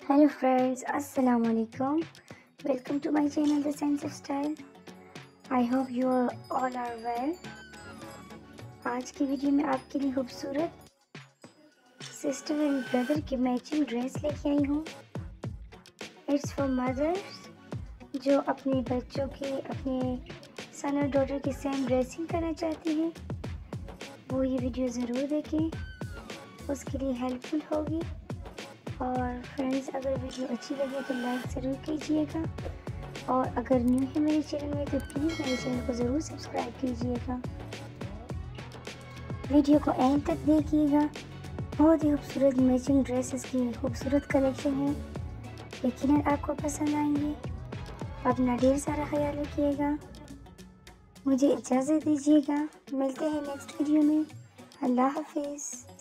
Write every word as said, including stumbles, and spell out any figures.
Hello friends, Assalamu alaikum. Welcome to my channel The Sense of Style. I hope you all are well. आज की video में आपके लिए खूबसूरत sister and brother की matching dress लेके आई हूँ। इट्स फॉर मदर्स जो अपने बच्चों की अपने सन और डॉटर की सेम ड्रेसिंग करना चाहती हैं, वो ये वीडियो ज़रूर देखें, उसके लिए हेल्पफुल होगी। और फ्रेंड्स, अगर वीडियो अच्छी लगे तो लाइक ज़रूर कीजिएगा, और अगर न्यू है मेरे चैनल में तो प्लीज़ मेरे चैनल को ज़रूर सब्सक्राइब कीजिएगा। वीडियो को एंड तक देखिएगा। बहुत ही खूबसूरत मैचिंग ड्रेसेस की खूबसूरत कलेक्शन है, यकीनन आपको पसंद आएंगे। अपना ढेर सारा ख्याल रखिएगा। मुझे इजाज़त दीजिएगा, मिलते हैं नेक्स्ट वीडियो में। अल्लाह हाफिज़।